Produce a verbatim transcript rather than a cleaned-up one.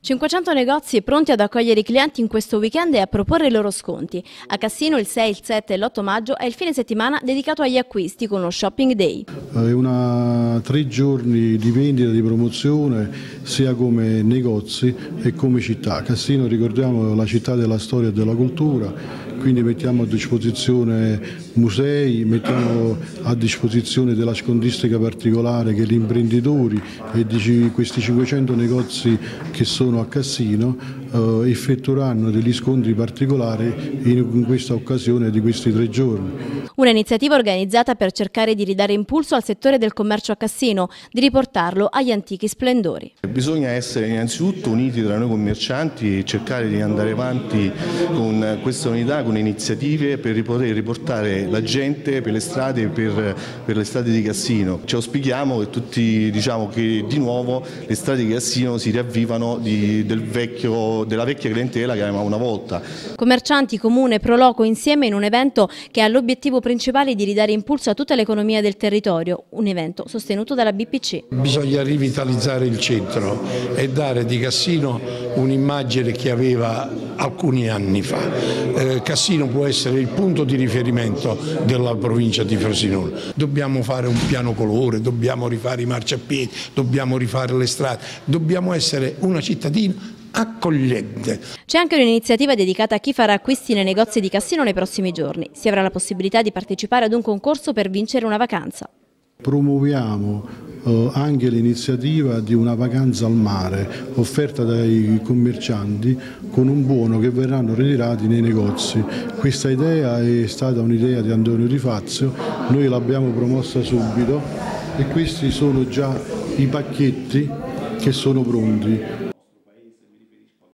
cinquecento negozi pronti ad accogliere i clienti in questo weekend e a proporre i loro sconti. A Cassino il sei, il sette e l'otto maggio è il fine settimana dedicato agli acquisti con lo Shopping Day. È una tre giorni di vendita, di promozione sia come negozi e come città. Cassino, ricordiamo, la città della storia e della cultura, quindi mettiamo a disposizione musei, mettiamo a disposizione della scondistica particolare che gli imprenditori e di questi cinquecento negozi che sono a Cassino eh, effettueranno degli sconti particolari in questa occasione di questi tre giorni. Una iniziativa organizzata per cercare di ridare impulso al settore del commercio a Cassino, di riportarlo agli antichi splendori. Bisogna essere innanzitutto uniti tra noi commercianti e cercare di andare avanti con questa unità, con iniziative per poter riportare la gente per le strade, per, per le strade di Cassino. Ci auspichiamo che tutti, diciamo, che di nuovo le strade di Cassino si riavvivano di, del vecchio, della vecchia clientela che avevamo una volta. Commercianti, comune, Proloco insieme in un evento che ha l'obiettivo principale di ridare impulso a tutta l'economia del territorio, un evento sostenuto dalla B P C. Bisogna rivitalizzare il centro e dare di Cassino un'immagine che aveva alcuni anni fa. Eh, Cassino può essere il punto di riferimento della provincia di Frosinone. Dobbiamo fare un piano colore, dobbiamo rifare i marciapiedi, dobbiamo rifare le strade, dobbiamo essere una cittadina accogliente. C'è anche un'iniziativa dedicata a chi farà acquisti nei negozi di Cassino nei prossimi giorni. Si avrà la possibilità di partecipare ad un concorso per vincere una vacanza. Promuoviamo eh, anche l'iniziativa di una vacanza al mare offerta dai commercianti con un buono che verranno ritirati nei negozi. Questa idea è stata un'idea di Antonio Di Fazio, noi l'abbiamo promossa subito e questi sono già i pacchetti che sono pronti.